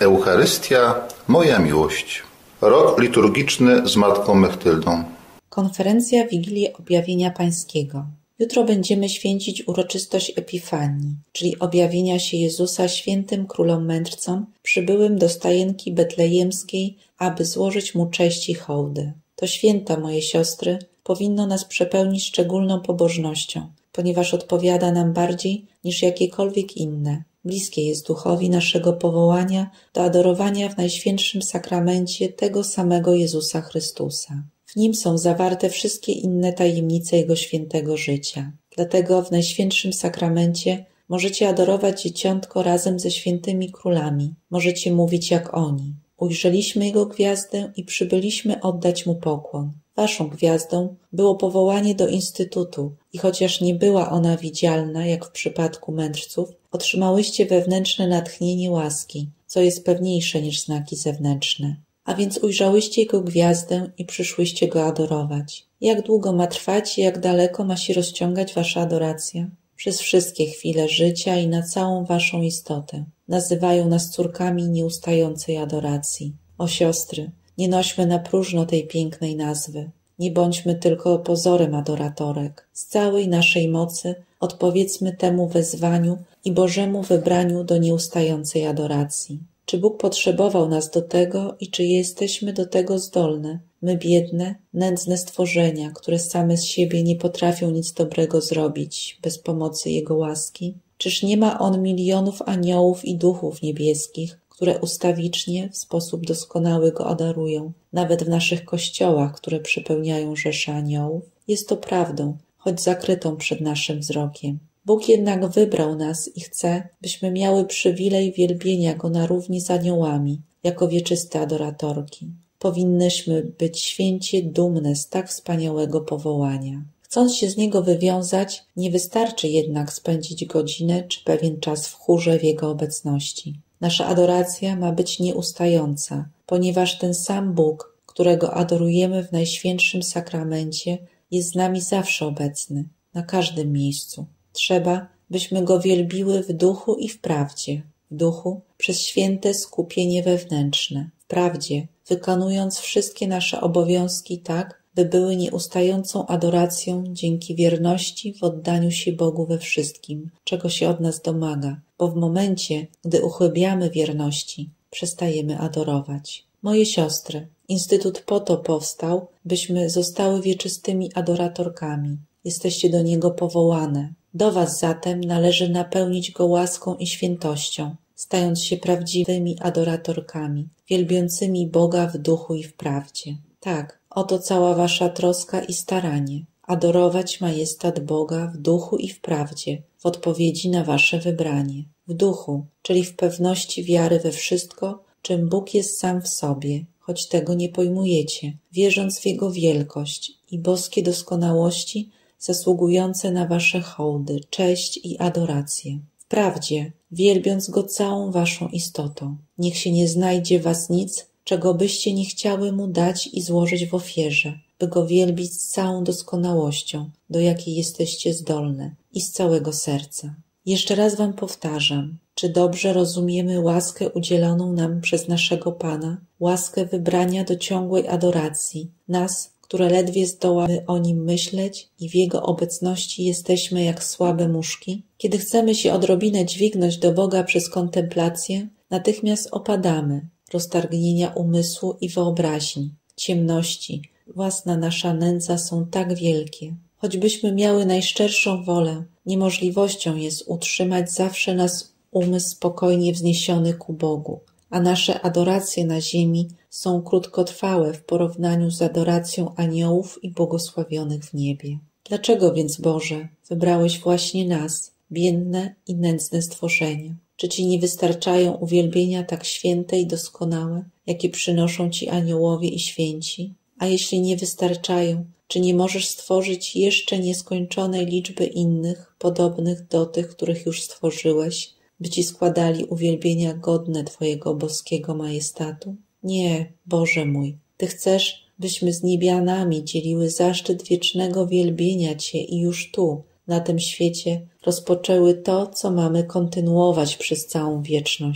Eucharystia, moja miłość. Rok liturgiczny z Matką Mechtyldą. Konferencja Wigilii Objawienia Pańskiego. Jutro będziemy święcić uroczystość Epifanii, czyli objawienia się Jezusa świętym królom mędrcom przybyłym do stajenki betlejemskiej, aby złożyć Mu cześć i hołdy. To święto, moje siostry, powinno nas przepełnić szczególną pobożnością, ponieważ odpowiada nam bardziej niż jakiekolwiek inne. Bliskie jest duchowi naszego powołania do adorowania w Najświętszym Sakramencie tego samego Jezusa Chrystusa. W Nim są zawarte wszystkie inne tajemnice Jego świętego życia. Dlatego w Najświętszym Sakramencie możecie adorować Dzieciątko razem ze świętymi królami. Możecie mówić jak oni. Ujrzeliśmy Jego gwiazdę i przybyliśmy oddać Mu pokłon. Waszą gwiazdą było powołanie do instytutu i chociaż nie była ona widzialna, jak w przypadku mędrców, otrzymałyście wewnętrzne natchnienie łaski, co jest pewniejsze niż znaki zewnętrzne. A więc ujrzałyście Jego gwiazdę i przyszłyście Go adorować. Jak długo ma trwać i jak daleko ma się rozciągać wasza adoracja? Przez wszystkie chwile życia i na całą waszą istotę. Nazywają nas córkami nieustającej adoracji. O siostry, nie nośmy na próżno tej pięknej nazwy. Nie bądźmy tylko pozorem adoratorek. Z całej naszej mocy odpowiedzmy temu wezwaniu i Bożemu wybraniu do nieustającej adoracji. Czy Bóg potrzebował nas do tego i czy jesteśmy do tego zdolne? My biedne, nędzne stworzenia, które same z siebie nie potrafią nic dobrego zrobić bez pomocy Jego łaski? Czyż nie ma On milionów aniołów i duchów niebieskich, które ustawicznie, w sposób doskonały Go adorują, nawet w naszych kościołach, które przepełniają rzesze aniołów? Jest to prawdą, choć zakrytą przed naszym wzrokiem. Bóg jednak wybrał nas i chce, byśmy miały przywilej wielbienia Go na równi z aniołami, jako wieczyste adoratorki. Powinnyśmy być święcie dumne z tak wspaniałego powołania. Chcąc się z niego wywiązać, nie wystarczy jednak spędzić godzinę czy pewien czas w chórze w Jego obecności. Nasza adoracja ma być nieustająca, ponieważ ten sam Bóg, którego adorujemy w Najświętszym Sakramencie, jest z nami zawsze obecny, na każdym miejscu. Trzeba, byśmy Go wielbiły w duchu i w prawdzie. W duchu przez święte skupienie wewnętrzne. W prawdzie wykonując wszystkie nasze obowiązki tak, by były nieustającą adoracją dzięki wierności w oddaniu się Bogu we wszystkim, czego się od nas domaga, bo w momencie, gdy uchybiamy wierności, przestajemy adorować. Moje siostry, Instytut po to powstał, byśmy zostały wieczystymi adoratorkami. Jesteście do niego powołane. Do was zatem należy napełnić go łaską i świętością, stając się prawdziwymi adoratorkami, wielbiącymi Boga w duchu i w prawdzie. Tak, oto cała wasza troska i staranie. Adorować majestat Boga w duchu i w prawdzie, w odpowiedzi na wasze wybranie. W duchu, czyli w pewności wiary we wszystko, czym Bóg jest sam w sobie, choć tego nie pojmujecie, wierząc w Jego wielkość i boskie doskonałości, zasługujące na wasze hołdy, cześć i adorację. Wprawdzie, wielbiąc Go całą waszą istotą, niech się nie znajdzie was nic, czego byście nie chciały Mu dać i złożyć w ofierze, by Go wielbić z całą doskonałością, do jakiej jesteście zdolne i z całego serca. Jeszcze raz wam powtarzam, czy dobrze rozumiemy łaskę udzieloną nam przez naszego Pana, łaskę wybrania do ciągłej adoracji, nas, które ledwie zdołamy o Nim myśleć i w Jego obecności jesteśmy jak słabe muszki? Kiedy chcemy się odrobinę dźwignąć do Boga przez kontemplację, natychmiast opadamy, roztargnienia umysłu i wyobraźni, ciemności. Własna nasza nędza są tak wielkie. Choćbyśmy miały najszczerszą wolę, niemożliwością jest utrzymać zawsze nas umysł spokojnie wzniesiony ku Bogu, a nasze adoracje na ziemi są krótkotrwałe w porównaniu z adoracją aniołów i błogosławionych w niebie. Dlaczego więc, Boże, wybrałeś właśnie nas, biedne i nędzne stworzenia? Czy Ci nie wystarczają uwielbienia tak święte i doskonałe, jakie przynoszą Ci aniołowie i święci? A jeśli nie wystarczają, czy nie możesz stworzyć jeszcze nieskończonej liczby innych, podobnych do tych, których już stworzyłeś, by Ci składali uwielbienia godne Twojego boskiego majestatu? Nie, Boże mój, Ty chcesz, byśmy z niebianami dzieliły zaszczyt wiecznego wielbienia Cię i już tu, na tym świecie, rozpoczęły to, co mamy kontynuować przez całą wieczność.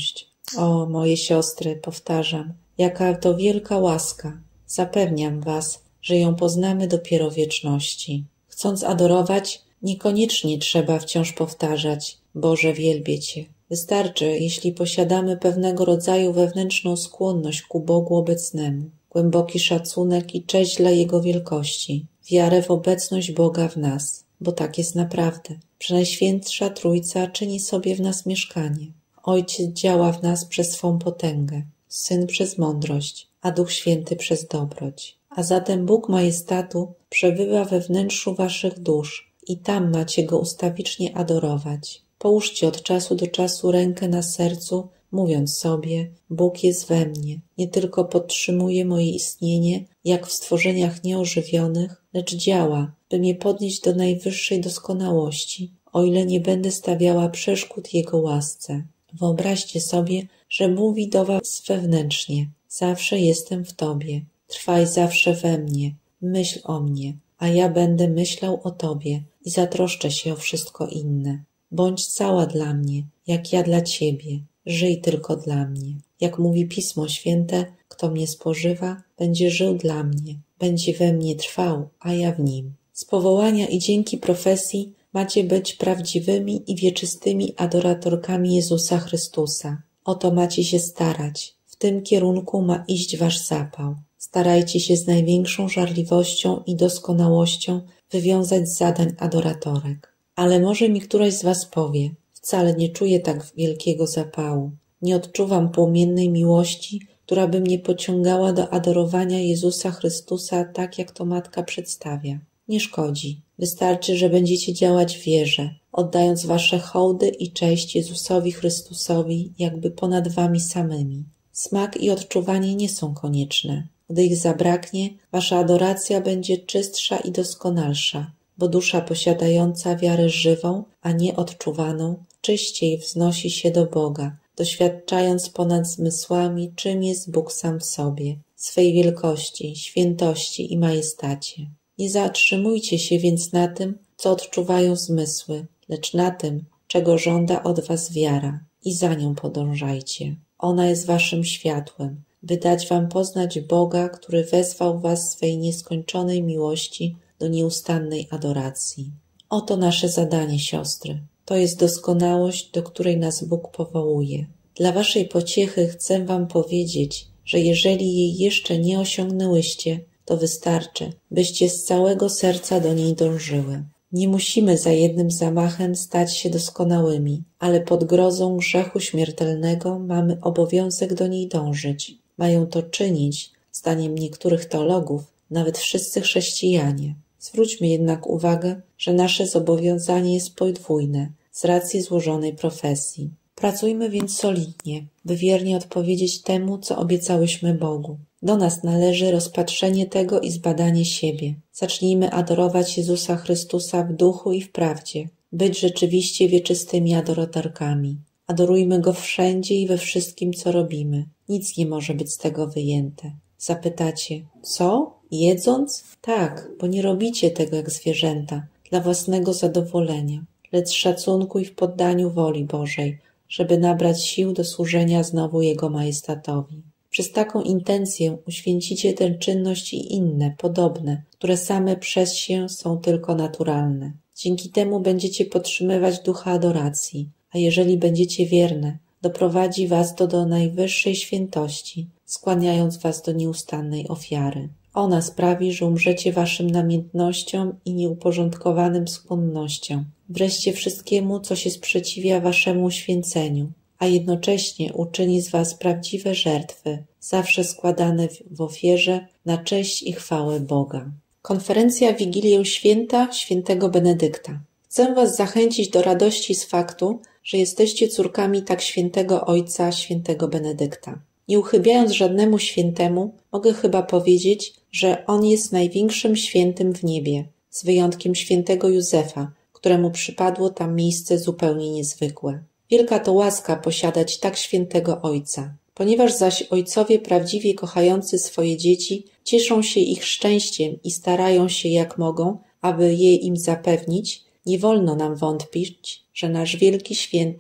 O, moje siostry, powtarzam, jaka to wielka łaska. Zapewniam was, że ją poznamy dopiero w wieczności. Chcąc adorować, niekoniecznie trzeba wciąż powtarzać: Boże, wielbię Cię. Wystarczy, jeśli posiadamy pewnego rodzaju wewnętrzną skłonność ku Bogu obecnemu, głęboki szacunek i cześć dla Jego wielkości, wiarę w obecność Boga w nas, bo tak jest naprawdę. Przenajświętsza Trójca czyni sobie w nas mieszkanie. Ojciec działa w nas przez swą potęgę, Syn przez mądrość, a Duch Święty przez dobroć. A zatem Bóg majestatu przebywa we wnętrzu waszych dusz i tam macie Go ustawicznie adorować. Połóżcie od czasu do czasu rękę na sercu, mówiąc sobie: Bóg jest we mnie, nie tylko podtrzymuje moje istnienie, jak w stworzeniach nieożywionych, lecz działa, by mnie podnieść do najwyższej doskonałości, o ile nie będę stawiała przeszkód Jego łasce. Wyobraźcie sobie, że mówi do was wewnętrznie: zawsze jestem w Tobie, trwaj zawsze we mnie, myśl o mnie, a ja będę myślał o Tobie i zatroszczę się o wszystko inne. Bądź cała dla mnie, jak ja dla Ciebie, żyj tylko dla mnie. Jak mówi Pismo Święte, kto mnie spożywa, będzie żył dla mnie, będzie we mnie trwał, a ja w nim. Z powołania i dzięki profesji macie być prawdziwymi i wieczystymi adoratorkami Jezusa Chrystusa. O to macie się starać. W tym kierunku ma iść wasz zapał. Starajcie się z największą żarliwością i doskonałością wywiązać z zadań adoratorek. Ale może mi któraś z was powie: wcale nie czuję tak wielkiego zapału. Nie odczuwam płomiennej miłości, która by mnie pociągała do adorowania Jezusa Chrystusa tak, jak to Matka przedstawia. Nie szkodzi. Wystarczy, że będziecie działać w wierze, oddając wasze hołdy i cześć Jezusowi Chrystusowi jakby ponad wami samymi. Smak i odczuwanie nie są konieczne. Gdy ich zabraknie, wasza adoracja będzie czystsza i doskonalsza, bo dusza posiadająca wiarę żywą, a nie odczuwaną, czyściej wznosi się do Boga, doświadczając ponad zmysłami, czym jest Bóg sam w sobie, swej wielkości, świętości i majestacie. Nie zatrzymujcie się więc na tym, co odczuwają zmysły, lecz na tym, czego żąda od was wiara, i za nią podążajcie. Ona jest waszym światłem, by dać wam poznać Boga, który wezwał was swej nieskończonej miłości do nieustannej adoracji. Oto nasze zadanie, siostry. To jest doskonałość, do której nas Bóg powołuje. Dla waszej pociechy chcę wam powiedzieć, że jeżeli jej jeszcze nie osiągnęłyście, to wystarczy, byście z całego serca do niej dążyły. Nie musimy za jednym zamachem stać się doskonałymi, ale pod grozą grzechu śmiertelnego mamy obowiązek do niej dążyć. Mają to czynić, zdaniem niektórych teologów, nawet wszyscy chrześcijanie. Zwróćmy jednak uwagę, że nasze zobowiązanie jest podwójne z racji złożonej profesji. Pracujmy więc solidnie, by wiernie odpowiedzieć temu, co obiecałyśmy Bogu. Do nas należy rozpatrzenie tego i zbadanie siebie. Zacznijmy adorować Jezusa Chrystusa w duchu i w prawdzie, być rzeczywiście wieczystymi adoratorkami. Adorujmy Go wszędzie i we wszystkim, co robimy. Nic nie może być z tego wyjęte. Zapytacie: co? Jedząc? Tak, bo nie robicie tego jak zwierzęta, dla własnego zadowolenia, lecz z szacunku i w poddaniu woli Bożej, żeby nabrać sił do służenia znowu Jego majestatowi. Przez taką intencję uświęcicie tę czynność i inne, podobne, które same przez się są tylko naturalne. Dzięki temu będziecie podtrzymywać ducha adoracji, a jeżeli będziecie wierne, doprowadzi was to do najwyższej świętości, skłaniając was do nieustannej ofiary. Ona sprawi, że umrzecie waszym namiętnościom i nieuporządkowanym skłonnościom, wreszcie wszystkiemu, co się sprzeciwia waszemu uświęceniu, a jednocześnie uczyni z was prawdziwe żertwy, zawsze składane w ofierze na cześć i chwałę Boga. Konferencja w Wigilię Święta Świętego Benedykta. Chcę was zachęcić do radości z faktu, że jesteście córkami tak świętego Ojca, Świętego Benedykta. Nie uchybiając żadnemu świętemu, mogę chyba powiedzieć, że on jest największym świętym w niebie, z wyjątkiem świętego Józefa, któremu przypadło tam miejsce zupełnie niezwykłe. Wielka to łaska posiadać tak świętego Ojca. Ponieważ zaś ojcowie prawdziwie kochający swoje dzieci cieszą się ich szczęściem i starają się jak mogą, aby je im zapewnić, nie wolno nam wątpić, że nasz wielki święty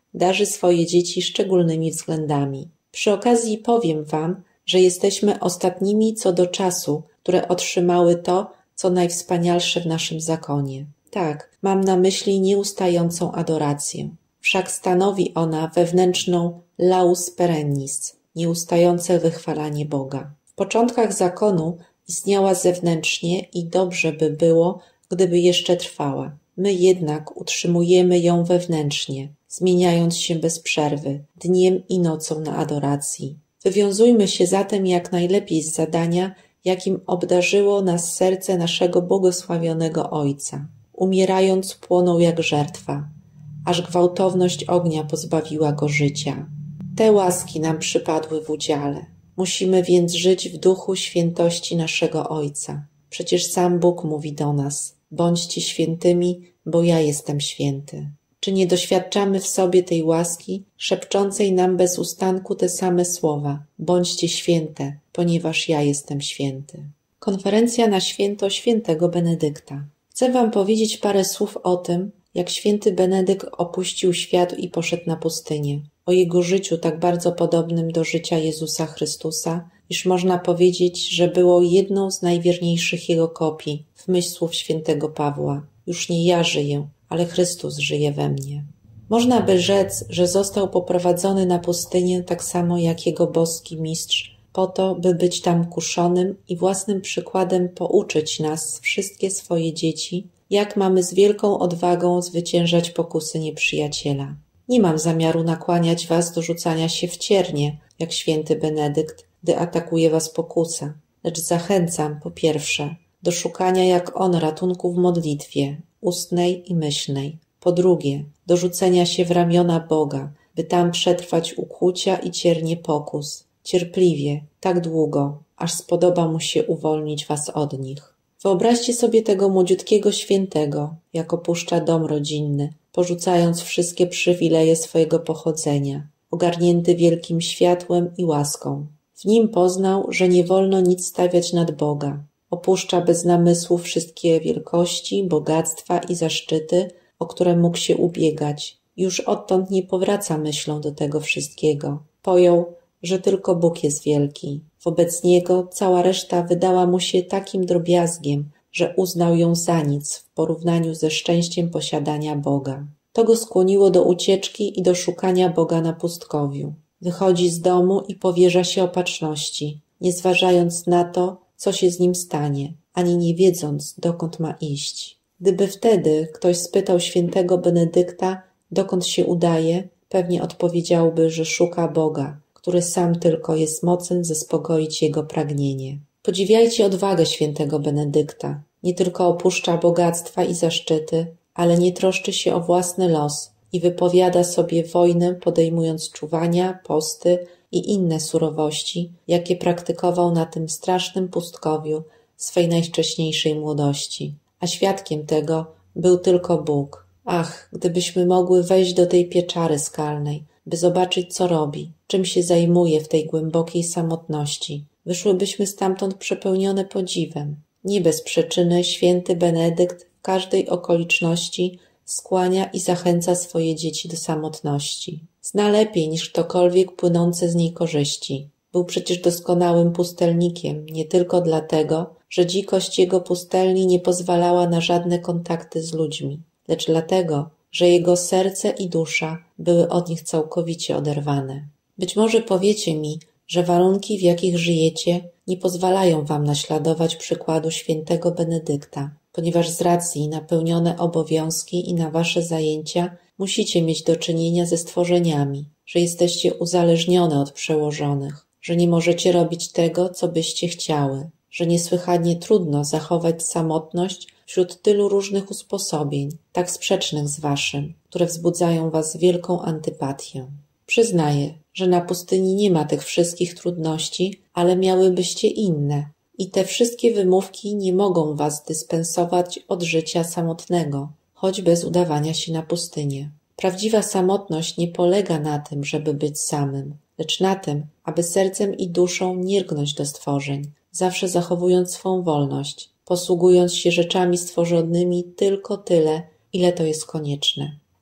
darzy swoje dzieci szczególnymi względami. Przy okazji powiem wam, że jesteśmy ostatnimi co do czasu, które otrzymały to, co najwspanialsze w naszym zakonie. Tak, mam na myśli nieustającą adorację. Wszak stanowi ona wewnętrzną laus perennis, nieustające wychwalanie Boga. W początkach zakonu istniała zewnętrznie i dobrze by było, gdyby jeszcze trwała. My jednak utrzymujemy ją wewnętrznie, zmieniając się bez przerwy, dniem i nocą na adoracji. Wywiązujmy się zatem jak najlepiej z zadania, jakim obdarzyło nas serce naszego błogosławionego Ojca. Umierając płonął jak żertwa, aż gwałtowność ognia pozbawiła go życia. Te łaski nam przypadły w udziale. Musimy więc żyć w duchu świętości naszego Ojca. Przecież sam Bóg mówi do nas: bądźcie świętymi, bo ja jestem święty. Czy nie doświadczamy w sobie tej łaski, szepczącej nam bez ustanku te same słowa: bądźcie święte, ponieważ ja jestem święty. Konferencja na święto świętego Benedykta. Chcę wam powiedzieć parę słów o tym, jak święty Benedykt opuścił świat i poszedł na pustynię. O jego życiu tak bardzo podobnym do życia Jezusa Chrystusa, iż można powiedzieć, że było jedną z najwierniejszych jego kopii, w myśl słów świętego Pawła. Już nie ja żyję, ale Chrystus żyje we mnie. Można by rzec, że został poprowadzony na pustynię tak samo jak jego boski mistrz, po to, by być tam kuszonym i własnym przykładem pouczyć nas, wszystkie swoje dzieci, jak mamy z wielką odwagą zwyciężać pokusy nieprzyjaciela. Nie mam zamiaru nakłaniać was do rzucania się w ciernie, jak święty Benedykt, gdy atakuje was pokusa, lecz zachęcam, po pierwsze, do szukania jak on ratunku w modlitwie, ustnej i myślnej. Po drugie, do rzucenia się w ramiona Boga, by tam przetrwać ukłucia i ciernie pokus, cierpliwie, tak długo, aż spodoba mu się uwolnić was od nich. Wyobraźcie sobie tego młodziutkiego świętego, jak opuszcza dom rodzinny, porzucając wszystkie przywileje swojego pochodzenia, ogarnięty wielkim światłem i łaską. W nim poznał, że nie wolno nic stawiać nad Boga. Opuszcza bez namysłu wszystkie wielkości, bogactwa i zaszczyty, o które mógł się ubiegać. Już odtąd nie powraca myślą do tego wszystkiego. Pojął, że tylko Bóg jest wielki. Wobec niego cała reszta wydała mu się takim drobiazgiem, że uznał ją za nic w porównaniu ze szczęściem posiadania Boga. To go skłoniło do ucieczki i do szukania Boga na pustkowiu. Wychodzi z domu i powierza się opatrzności, nie zważając na to, co się z nim stanie, ani nie wiedząc, dokąd ma iść. Gdyby wtedy ktoś spytał świętego Benedykta, dokąd się udaje, pewnie odpowiedziałby, że szuka Boga, który sam tylko jest mocen zaspokoić jego pragnienie. Podziwiajcie odwagę świętego Benedykta. Nie tylko opuszcza bogactwa i zaszczyty, ale nie troszczy się o własny los i wypowiada sobie wojnę, podejmując czuwania, posty i inne surowości, jakie praktykował na tym strasznym pustkowiu swej najwcześniejszej młodości. A świadkiem tego był tylko Bóg. Ach, gdybyśmy mogły wejść do tej pieczary skalnej, by zobaczyć, co robi, czym się zajmuje w tej głębokiej samotności. Wyszłybyśmy stamtąd przepełnione podziwem. Nie bez przyczyny święty Benedykt w każdej okoliczności skłania i zachęca swoje dzieci do samotności. Zna lepiej niż ktokolwiek płynące z niej korzyści. Był przecież doskonałym pustelnikiem, nie tylko dlatego, że dzikość jego pustelni nie pozwalała na żadne kontakty z ludźmi, lecz dlatego, że jego serce i dusza były od nich całkowicie oderwane. Być może powiecie mi, że warunki, w jakich żyjecie, nie pozwalają wam naśladować przykładu świętego Benedykta, ponieważ z racji napełnione obowiązki i na wasze zajęcia musicie mieć do czynienia ze stworzeniami, że jesteście uzależnione od przełożonych, że nie możecie robić tego, co byście chciały, że niesłychanie trudno zachować samotność wśród tylu różnych usposobień, tak sprzecznych z waszym, które wzbudzają was wielką antypatię. Przyznaję, że na pustyni nie ma tych wszystkich trudności, ale miałybyście inne. I te wszystkie wymówki nie mogą was dyspensować od życia samotnego, choć bez udawania się na pustynię. Prawdziwa samotność nie polega na tym, żeby być samym, lecz na tym, aby sercem i duszą nie lgnąć do stworzeń, zawsze zachowując swą wolność, posługując się rzeczami stworzonymi tylko tyle, ile to jest konieczne.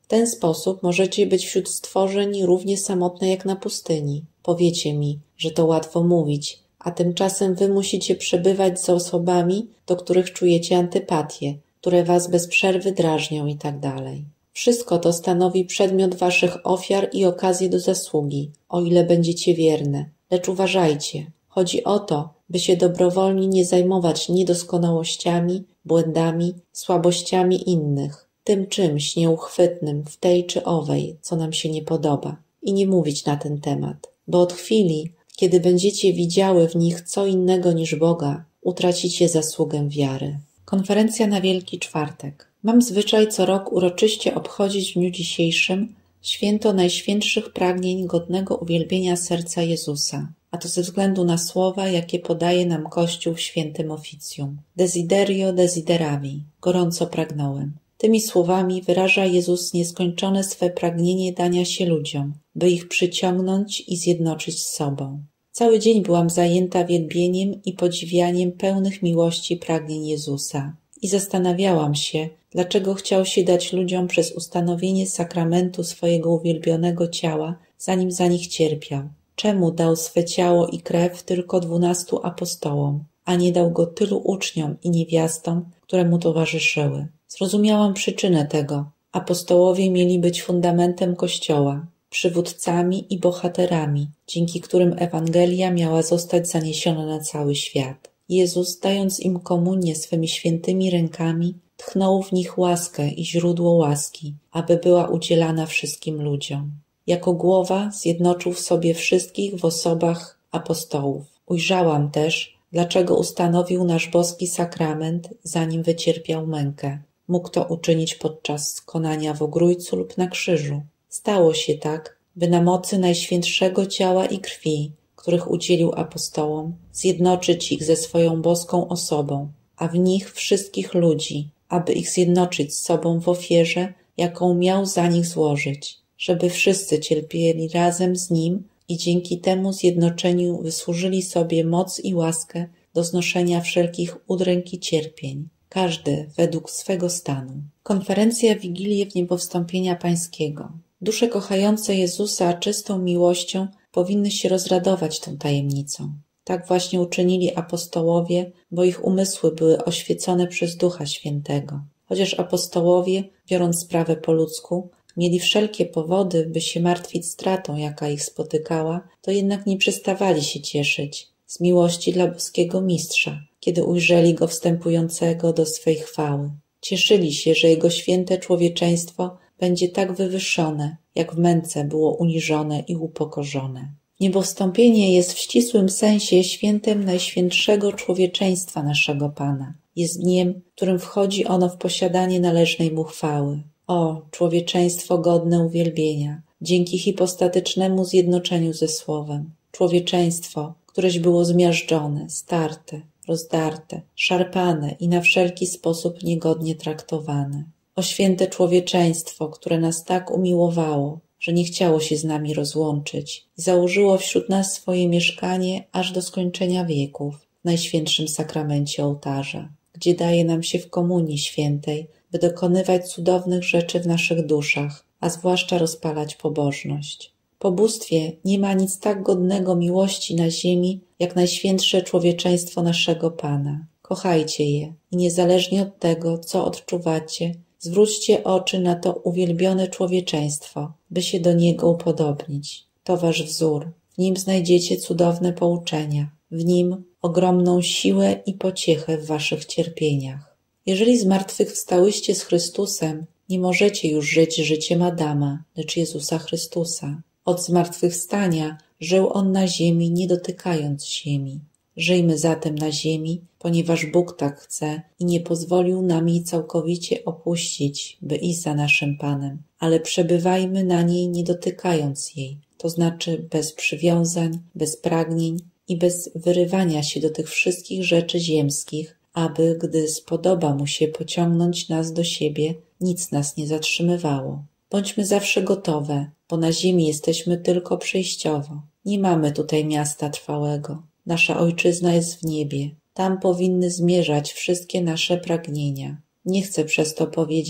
W ten sposób możecie być wśród stworzeń równie samotne jak na pustyni. Powiecie mi, że to łatwo mówić, a tymczasem wy musicie przebywać z osobami, do których czujecie antypatię, które was bez przerwy drażnią itd. Wszystko to stanowi przedmiot waszych ofiar i okazję do zasługi, o ile będziecie wierne. Lecz uważajcie, chodzi o to, by się dobrowolnie nie zajmować niedoskonałościami, błędami, słabościami innych, tym czymś nieuchwytnym w tej czy owej, co nam się nie podoba, i nie mówić na ten temat, bo od chwili, kiedy będziecie widziały w nich co innego niż Boga, utracicie zasługę wiary. Konferencja na Wielki Czwartek. Mam zwyczaj co rok uroczyście obchodzić w dniu dzisiejszym święto najświętszych pragnień godnego uwielbienia serca Jezusa, a to ze względu na słowa, jakie podaje nam Kościół w świętym oficjum. Desiderio desideravi, gorąco pragnąłem. Tymi słowami wyraża Jezus nieskończone swe pragnienie dania się ludziom, by ich przyciągnąć i zjednoczyć z sobą. Cały dzień byłam zajęta wielbieniem i podziwianiem pełnych miłości pragnień Jezusa i zastanawiałam się, dlaczego chciał się dać ludziom przez ustanowienie sakramentu swojego uwielbionego ciała, zanim za nich cierpiał. Czemu dał swe ciało i krew tylko 12 apostołom, a nie dał go tylu uczniom i niewiastom, które mu towarzyszyły? Zrozumiałam przyczynę tego. Apostołowie mieli być fundamentem Kościoła, przywódcami i bohaterami, dzięki którym Ewangelia miała zostać zaniesiona na cały świat. Jezus, dając im komunię swymi świętymi rękami, tchnął w nich łaskę i źródło łaski, aby była udzielana wszystkim ludziom. Jako głowa zjednoczył w sobie wszystkich w osobach apostołów. Ujrzałam też, dlaczego ustanowił nasz boski sakrament, zanim wycierpiał mękę. Mógł to uczynić podczas konania w ogrójcu lub na krzyżu. Stało się tak, by na mocy najświętszego ciała i krwi, których udzielił apostołom, zjednoczyć ich ze swoją boską osobą, a w nich wszystkich ludzi, aby ich zjednoczyć z sobą w ofierze, jaką miał za nich złożyć, żeby wszyscy cierpieli razem z Nim i dzięki temu zjednoczeniu wysłużyli sobie moc i łaskę do znoszenia wszelkich udręk i cierpień, każdy według swego stanu. Konferencja Wigilię w Niebowstąpienia Pańskiego. Dusze kochające Jezusa czystą miłością powinny się rozradować tą tajemnicą. Tak właśnie uczynili apostołowie, bo ich umysły były oświecone przez Ducha Świętego. Chociaż apostołowie, biorąc sprawę po ludzku, mieli wszelkie powody, by się martwić stratą, jaka ich spotykała, to jednak nie przestawali się cieszyć z miłości dla boskiego Mistrza, kiedy ujrzeli Go wstępującego do swej chwały. Cieszyli się, że Jego święte człowieczeństwo będzie tak wywyższone, jak w męce było uniżone i upokorzone. Niebowstąpienie jest w ścisłym sensie świętem najświętszego człowieczeństwa naszego Pana. Jest dniem, w którym wchodzi ono w posiadanie należnej mu chwały. O, człowieczeństwo godne uwielbienia, dzięki hipostatycznemu zjednoczeniu ze Słowem. Człowieczeństwo, któreś było zmiażdżone, starte, rozdarte, szarpane i na wszelki sposób niegodnie traktowane. O święte człowieczeństwo, które nas tak umiłowało, że nie chciało się z nami rozłączyć i założyło wśród nas swoje mieszkanie aż do skończenia wieków w Najświętszym Sakramencie Ołtarza, gdzie daje nam się w Komunii Świętej, by dokonywać cudownych rzeczy w naszych duszach, a zwłaszcza rozpalać pobożność. Po bóstwie nie ma nic tak godnego miłości na ziemi, jak najświętsze człowieczeństwo naszego Pana. Kochajcie je i niezależnie od tego, co odczuwacie, zwróćcie oczy na to uwielbione człowieczeństwo, by się do niego upodobnić. To wasz wzór. W nim znajdziecie cudowne pouczenia. W nim ogromną siłę i pociechę w waszych cierpieniach. Jeżeli zmartwychwstałyście z Chrystusem, nie możecie już żyć życiem Adama, lecz Jezusa Chrystusa. Od zmartwychwstania żył On na ziemi, nie dotykając ziemi. Żyjmy zatem na ziemi, ponieważ Bóg tak chce i nie pozwolił nam jej całkowicie opuścić, by iść za naszym Panem, ale przebywajmy na niej, nie dotykając jej, to znaczy bez przywiązań, bez pragnień i bez wyrywania się do tych wszystkich rzeczy ziemskich, aby, gdy spodoba Mu się pociągnąć nas do siebie, nic nas nie zatrzymywało. Bądźmy zawsze gotowe, bo na ziemi jesteśmy tylko przejściowo. Nie mamy tutaj miasta trwałego. Nasza ojczyzna jest w niebie. Tam powinny zmierzać wszystkie nasze pragnienia. Nie chcę przez to powiedzieć,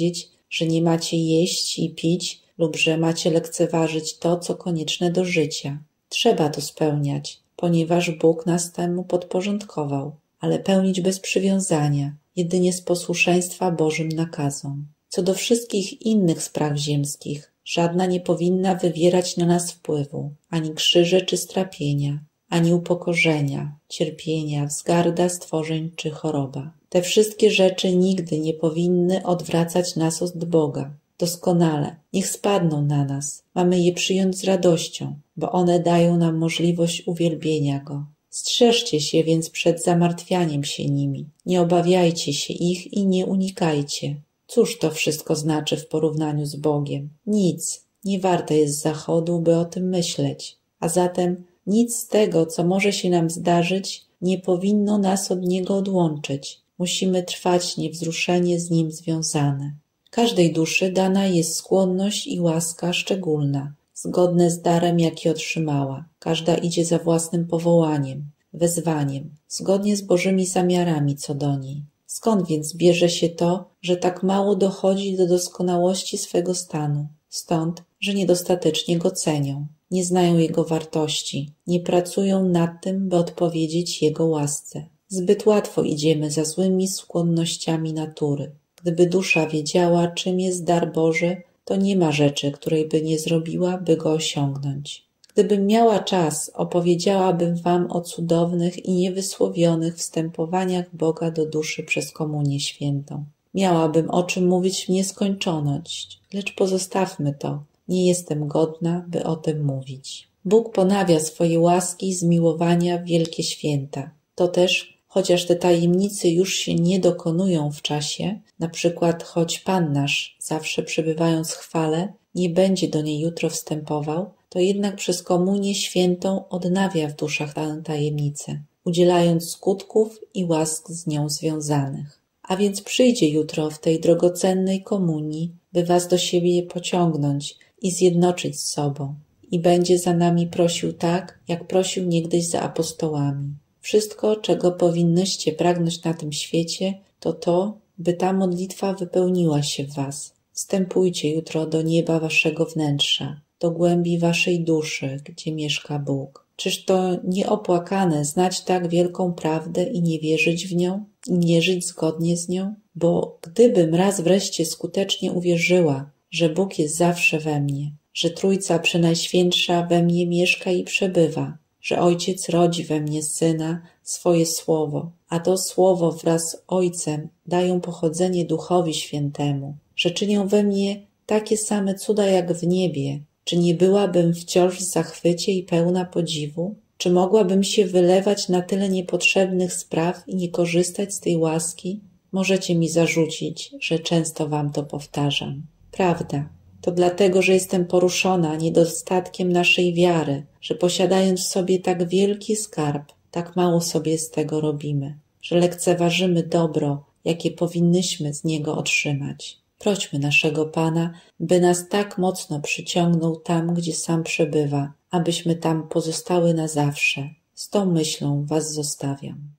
że nie macie jeść i pić lub że macie lekceważyć to, co konieczne do życia. Trzeba to spełniać, ponieważ Bóg nas temu podporządkował, ale pełnić bez przywiązania, jedynie z posłuszeństwa Bożym nakazom. Co do wszystkich innych spraw ziemskich, żadna nie powinna wywierać na nas wpływu, ani krzyże czy strapienia, ani upokorzenia, cierpienia, wzgarda stworzeń czy choroba. Te wszystkie rzeczy nigdy nie powinny odwracać nas od Boga. Doskonale, niech spadną na nas. Mamy je przyjąć z radością, bo one dają nam możliwość uwielbienia Go. Strzeżcie się więc przed zamartwianiem się nimi. Nie obawiajcie się ich i nie unikajcie. Cóż to wszystko znaczy w porównaniu z Bogiem? Nic. Nie warte jest zachodu, by o tym myśleć. A zatem nic z tego, co może się nam zdarzyć, nie powinno nas od Niego odłączyć. Musimy trwać niewzruszenie z Nim związane. Każdej duszy dana jest skłonność i łaska szczególna, zgodne z darem, jaki otrzymała. Każda idzie za własnym powołaniem, wezwaniem, zgodnie z Bożymi zamiarami co do niej. Skąd więc bierze się to, że tak mało dochodzi do doskonałości swego stanu? Stąd, że niedostatecznie go cenią, nie znają jego wartości, nie pracują nad tym, by odpowiedzieć jego łasce. Zbyt łatwo idziemy za złymi skłonnościami natury. Gdyby dusza wiedziała, czym jest dar Boży, to nie ma rzeczy, której by nie zrobiła, by go osiągnąć. Gdybym miała czas, opowiedziałabym wam o cudownych i niewysłowionych wstępowaniach Boga do duszy przez Komunię Świętą. Miałabym o czym mówić w nieskończoność, lecz pozostawmy to. Nie jestem godna, by o tym mówić. Bóg ponawia swoje łaski i zmiłowania w wielkie święta. To też, chociaż te tajemnice już się nie dokonują w czasie, na przykład choć Pan nasz, zawsze przebywając w chwale, nie będzie do niej jutro wstępował, to jednak przez Komunię Świętą odnawia w duszach tę tajemnicę, udzielając skutków i łask z nią związanych. A więc przyjdzie jutro w tej drogocennej komunii, by was do siebie pociągnąć i zjednoczyć z sobą. I będzie za nami prosił tak, jak prosił niegdyś za apostołami. Wszystko, czego powinnyście pragnąć na tym świecie, to, by ta modlitwa wypełniła się w was. Wstępujcie jutro do nieba waszego wnętrza, do głębi waszej duszy, gdzie mieszka Bóg. Czyż to nieopłakane znać tak wielką prawdę i nie wierzyć w nią, i nie żyć zgodnie z nią? Bo gdybym raz wreszcie skutecznie uwierzyła, że Bóg jest zawsze we mnie, że Trójca Przenajświętsza we mnie mieszka i przebywa, że Ojciec rodzi we mnie Syna, swoje Słowo, a to Słowo wraz z Ojcem dają pochodzenie Duchowi Świętemu, że czynią we mnie takie same cuda jak w niebie, czy nie byłabym wciąż w zachwycie i pełna podziwu? Czy mogłabym się wylewać na tyle niepotrzebnych spraw i nie korzystać z tej łaski? Możecie mi zarzucić, że często wam to powtarzam. Prawda, to dlatego, że jestem poruszona niedostatkiem naszej wiary, że posiadając w sobie tak wielki skarb, tak mało sobie z tego robimy, że lekceważymy dobro, jakie powinnyśmy z niego otrzymać. Prośmy naszego Pana, by nas tak mocno przyciągnął tam, gdzie sam przebywa, abyśmy tam pozostały na zawsze. Z tą myślą was zostawiam.